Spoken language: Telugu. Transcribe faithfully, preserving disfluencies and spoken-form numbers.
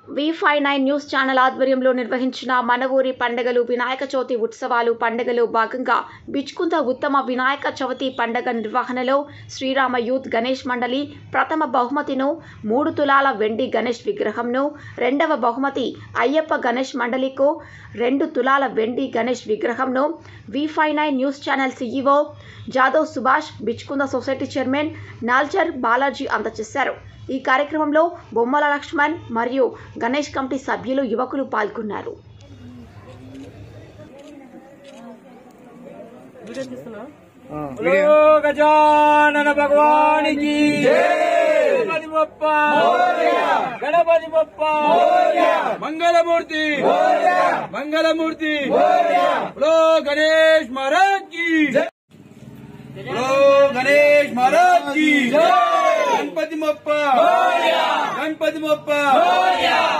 వి ఫైవ్ నైన్ న్యూస్ ఛానల్ ఆధ్వర్యంలో నిర్వహించిన మన ఊరి పండుగలు వినాయక చవితి ఉత్సవాలు పండుగలో భాగంగా బిచ్కుంద ఉత్తమ వినాయక చవితి పండుగ నిర్వహణలో శ్రీరామ యూత్ గణేష్ మండలి ప్రథమ బహుమతిను మూడు తులాల వెండి గణేష్ విగ్రహంను, రెండవ బహుమతి అయ్యప్ప గణేష్ మండలికు రెండు తులాల వెండి గణేష్ విగ్రహంను V five nine news channel CEO Jadhav Subhash, Bichkunda society chairman Nalchar Balaji అందజేశారు। ఈ కార్యక్రమంలో బొమ్మల లక్ష్మణ్ మరియు గణేష్ కమిటీ సభ్యులు యువకులు పాల్గొన్నారు। गजानन भगवान की जय, गणपति बप्पा मोरया, गणपति बप्पा मोरया, मंगलमूर्ति मोरया, मंगलमूर्ति मोरया, बोलो गणेश महाराज की जय, बोलो गणेश महाराज की जय, गणपति बप्पा मोरया, गणपति बप्पा मोरया।